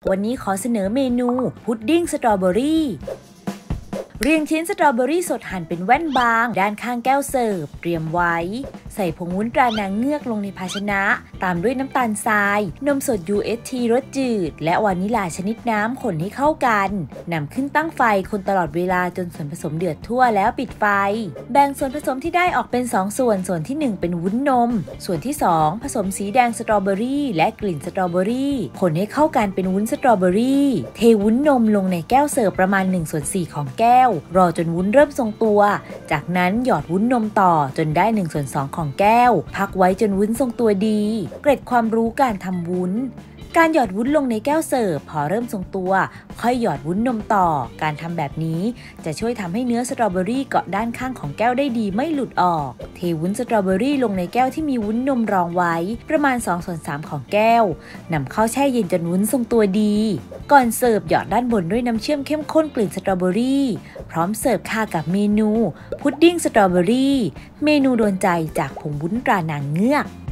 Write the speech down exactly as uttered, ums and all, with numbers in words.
วันนี้ขอเสนอเมนูพุดดิ้งสตรอเบอรี่เรียงชิ้นสตรอเบอรี่สดหั่นเป็นแว่นบางด้านข้างแก้วเสิร์ฟเตรียมไว้ใส่ผงวุ้นตรานางเงือกลงในภาชนะตามด้วยน้ำตาลทรายนมสด ยู เอช ที รสจืดและวานิลาชนิดน้ำคนให้เข้ากันนำขึ้นตั้งไฟคนตลอดเวลาจนส่วนผสมเดือดทั่วแล้วปิดไฟแบ่งส่วนผสมที่ได้ออกเป็นสองส่วนส่วนที่หนึ่งเป็นวุ้นนมส่วนที่สองผสมสีแดงสตรอเบอรี่และกลิ่นสตรอเบอรี่คนให้เข้ากันเป็นวุ้นสตรอเบอรี่เทวุ้นนมลงในแก้วเสิร์ฟประมาณหนึ่งส่วนสี่ของแก้วรอจนวุ้นเริ่มทรงตัวจากนั้นหยอดวุ้นนมต่อจนได้หนึ่งส่วนสองของแก้วพักไว้จนวุ้นทรงตัวดีเกร็ดความรู้การทำวุ้นการหยอดวุ้นลงในแก้วเสิร์ฟพอเริ่มทรงตัวค่อยหยอดวุ้นนมต่อการทำแบบนี้จะช่วยทำให้เนื้อสตรอเบอรี่เกาะด้านข้างของแก้วได้ดีไม่หลุดออกเทวุ้นสตรอเบอรี่ลงในแก้วที่มีวุ้นนมรองไว้ประมาณสองส่วนสามของแก้วนำเข้าแช่เย็นจนวุ้นทรงตัวดีก่อนเสิร์ฟหยอดด้านบนด้วยน้ำเชื่อมเข้มข้นกลิ่นสตรอเบอรี่พร้อมเสิร์ฟค่ะกับเมนูพุดดิ้งสตรอเบอรี่เมนูโดนใจจากผงวุ้นตรานางเงือก